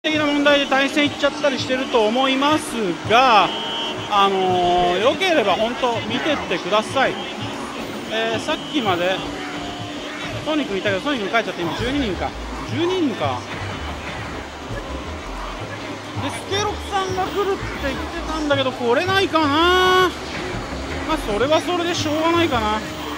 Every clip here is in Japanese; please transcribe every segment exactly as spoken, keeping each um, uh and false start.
的な問題で対戦いっちゃったりしてると思いますが、あのー、よければ本当見てってください。えー、さっきまでソニックいたけどソニック帰っちゃって今じゅうににんかじゅうににんかでスケロクさんが来るって言ってたんだけど来れないかな。まあそれはそれでしょうがないかな。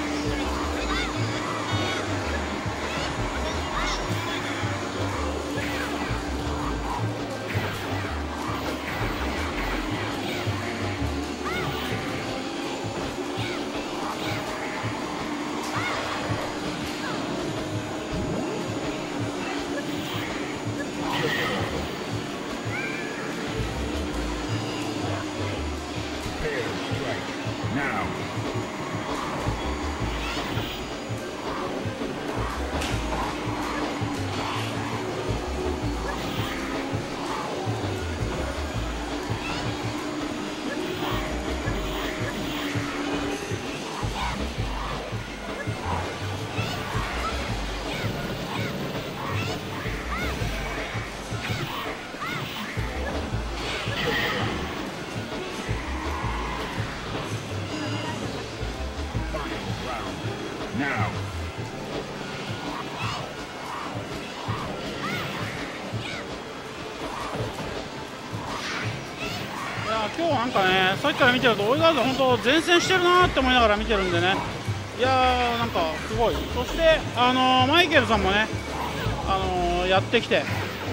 今日なんかね、さっきから見てると、オイガーズ本当前線してるなって思いながら見てるんでね、いやー、なんかすごい、そして、あのー、マイケルさんもね、あのー、やってきて、す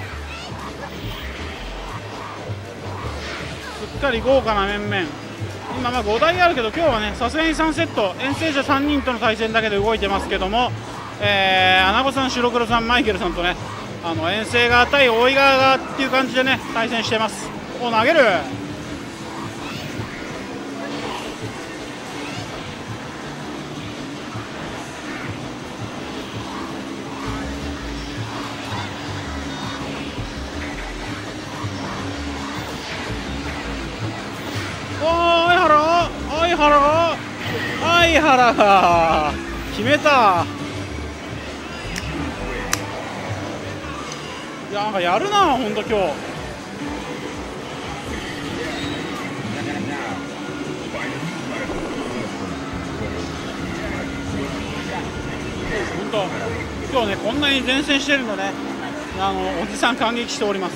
っかり豪華な面々、今、まあご台あるけど、今日はね、さすがにさんセット、遠征者さんにんとの対戦だけで動いてますけども、えー、アナゴさん、白黒さん、マイケルさんとね、あの遠征側対大井川側っていう感じでね、対戦してます。お投げる相原相原が決めた。いやなんかやるな本当今日。本当今日ねこんなに前線してるのね、あのおじさん感激しております。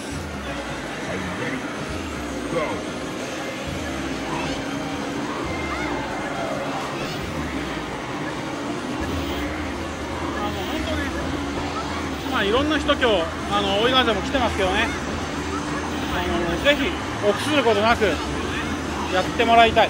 まあ、いろんな人、今日あの大井川勢も来てますけどね、あのぜひ臆することなくやってもらいたい。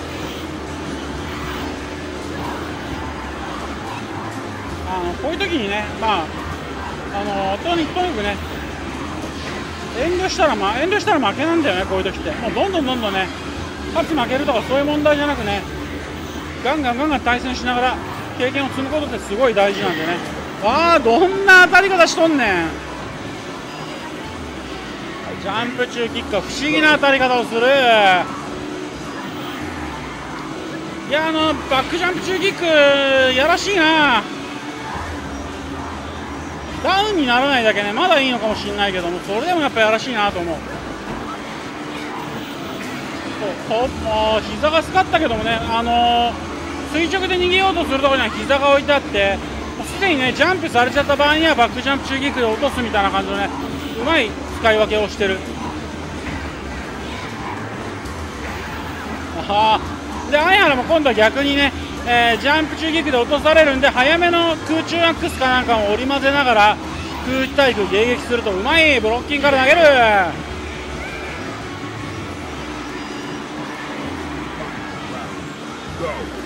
あのこういう時にね、まあ、あのとにとにかくね、遠慮したら、まあ、遠慮したら負けなんだよね、こういう時って。もうどんどんどんどんね、勝つ負けるとかそういう問題じゃなくね、ガンガンガンガン対戦しながら経験を積むことってすごい大事なんでね。ああどんな当たり方しとんねん。ジャンプ中キックは不思議な当たり方をする。いやあのバックジャンプ中キックやらしいな。ダウンにならないだけねまだいいのかもしれないけども、それでもやっぱやらしいなと思う。そうもう膝がすかったけどもね、あのー、垂直で逃げようとするところには膝が置いてあって、すでにねジャンプされちゃった場合にはバックジャンプ中キックで落とすみたいな感じのねうまい使い分けをしてる。あで相原も今度は逆にね、えー、ジャンプ中キックで落とされるんで早めの空中アックスかなんかを織り交ぜながら空対空迎撃するとうまいブロッキングから投げる。Go